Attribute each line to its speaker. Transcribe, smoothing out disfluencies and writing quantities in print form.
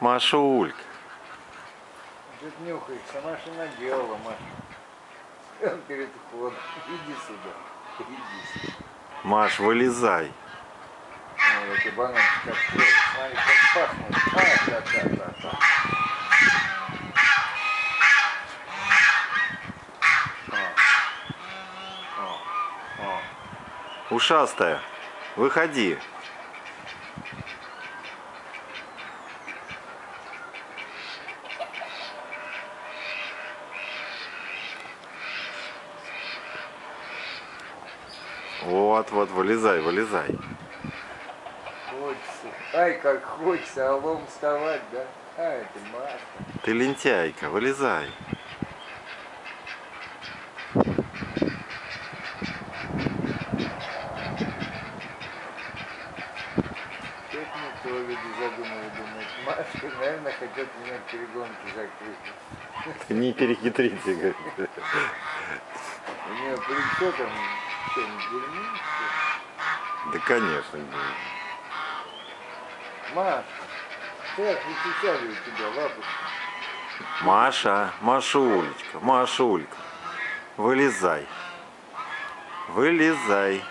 Speaker 1: Машулька.
Speaker 2: Тут нюхается, Маша наделала, Маша. Перед входом. Иди сюда. Иди сюда.
Speaker 1: Маш, вылезай.
Speaker 2: Ну, эти бананчики как съесть. Смотри, как пахнут. Та-та-та-та-та.
Speaker 1: Ушастая, выходи. Вот, вылезай, вылезай.
Speaker 2: Хочется. Ай, как хочется, а лом вставать, да? А, это Маша.
Speaker 1: Ты лентяйка, вылезай.
Speaker 2: Тут никто, люди задумали, думают, Машка, наверное, хотят меня в перегонки закрыть.
Speaker 1: Не перехитрите, говорит.
Speaker 2: У нее плечо там, что, не дерьмо?
Speaker 1: Да, конечно.
Speaker 2: Маша, так, не сейчас у тебя, лапушка.
Speaker 1: Маша, Машулечка, Машулька, вылезай. Вылезай.